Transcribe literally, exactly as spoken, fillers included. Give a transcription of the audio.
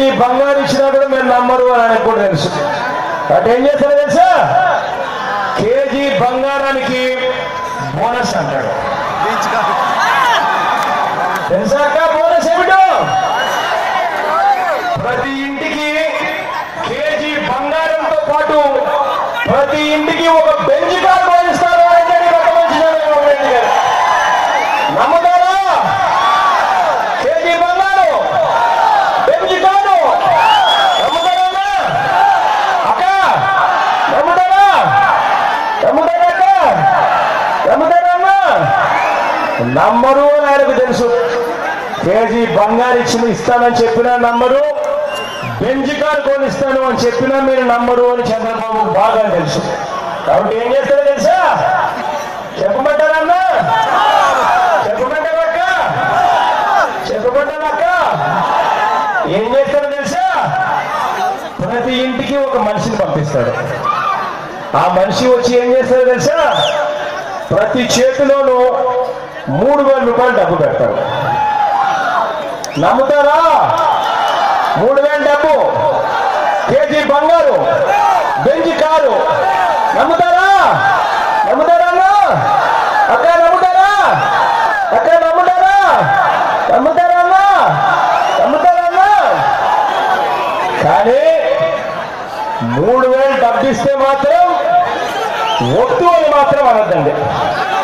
బంగారు ఇచ్చినా కూడా మీరు నమ్మరు అని ఆయనకు కూడా తెలుసు. అటు ఏం చేస్తారో తెలుసా, కేజీ బంగారానికి బోనస్ అంటాడు. తెలుసాక బోనస్ ఏమిటో? ప్రతి ఇంటికి కేజీ బంగారంతో పాటు ప్రతి ఇంటికి ఒక బెంచ్ కార్ పోలిస్తారు. నమ్ముతారా? కేజీ బంగారం బెంచ్ కారు నమ్ముతారా అక్క? నమ్ముతారా? నమ్ముతారా అక్క? నమ్ముతారా అన్న? నమ్మరు అని ఆయనకు తెలుసు. కేజీ బంగారు ఇచ్చిన ఇస్తానని చెప్పినా నమ్మరు, బెంచ్ కారు కొనిస్తాను అని చెప్పినా మీరు నమ్మరు అని చంద్రబాబు బాగా తెలుసు. కాబట్టి ఏం చేస్తారో తెలుసా? చెప్పమంటారన్నా? చెప్పమంటారక్క? చెప్పమంటారక్క? ఏం చేస్తారో తెలుసా? ప్రతి ఇంటికి ఒక మనిషిని పంపిస్తాడు. ఆ మనిషి వచ్చి ఏం చేస్తారో తెలుసా? ప్రతి చేతిలోనూ మూడు వేల రూపాయలు డబ్బు పెడతారు. నమ్ముతారా? మూడు వేల డబ్బు, కేజీ బంగారు, బెంచ్ కారు. నమ్ముతారా? నమ్ముతారా అక్క? నమ్ముతారా అక్క? నమ్ముతారా? నమ్ముతారా అన్నా? నమ్ముతారా అన్నా? కానీ మూడు వేలు డబ్బిస్తే మాత్రం వద్దు అని మాత్రం అనద్దండి.